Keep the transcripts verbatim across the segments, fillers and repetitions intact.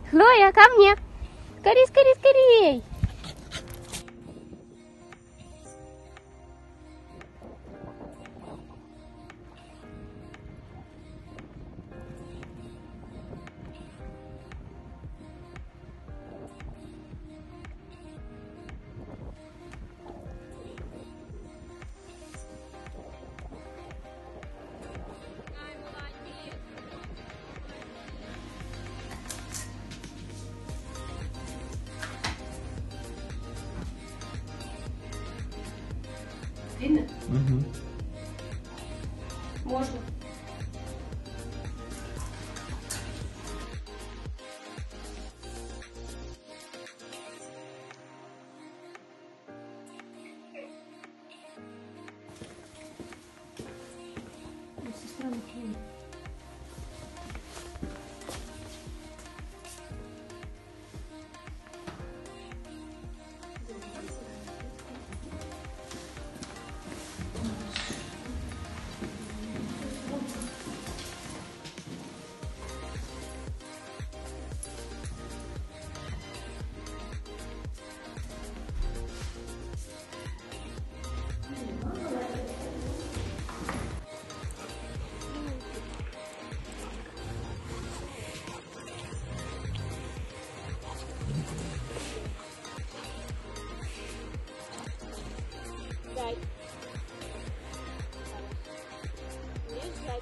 Хлоя, ко мне. Скорей, скорей, скорей. Видно? Угу. Можно. Сестра Михаила. Дай. Лежать.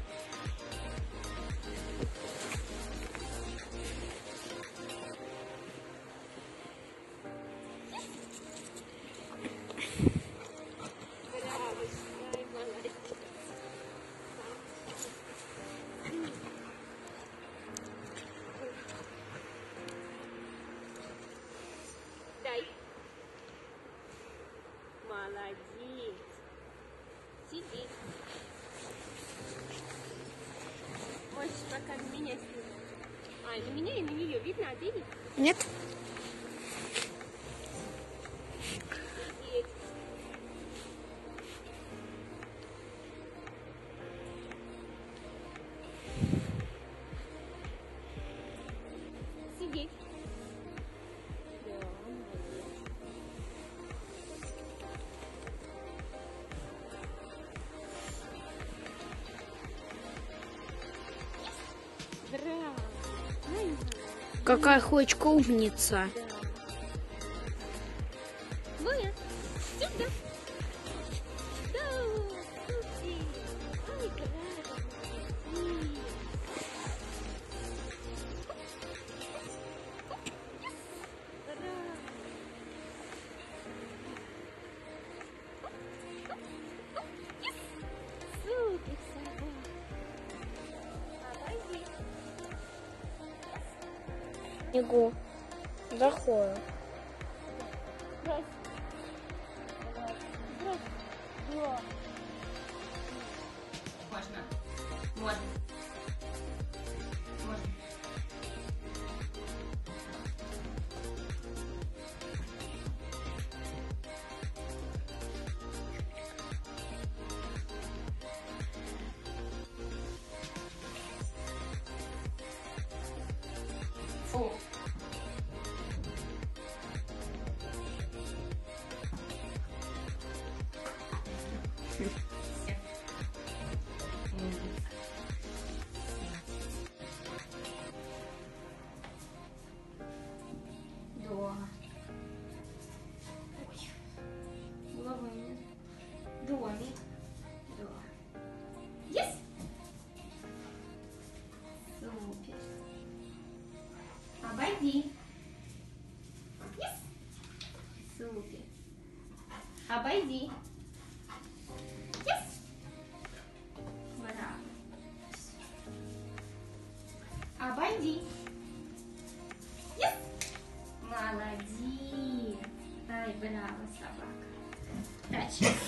Дай. Молодец. Сиди. Можешь пока на меня снимать. А, на меня и на нее видно, а ты не? Нет. Сидеть. Сидеть. Да, молодец. Браво! Ай, Какая Хлоечка умница. Хлоя, сюда. Да, супер. Ай, браво. М. Браво. Супер, собака. Обойди. Снегу. Заходим. Брось. Давай. Брось. Да. Можно. Можно. Можно. Фу. Да. Ой. Головы нет. Домик. Да. Есть? Супер. Обойди. Есть? Супер. Обойди. Есть? Браво. Обойди. Есть? Молодец. Ай, браво, собака. Дальше.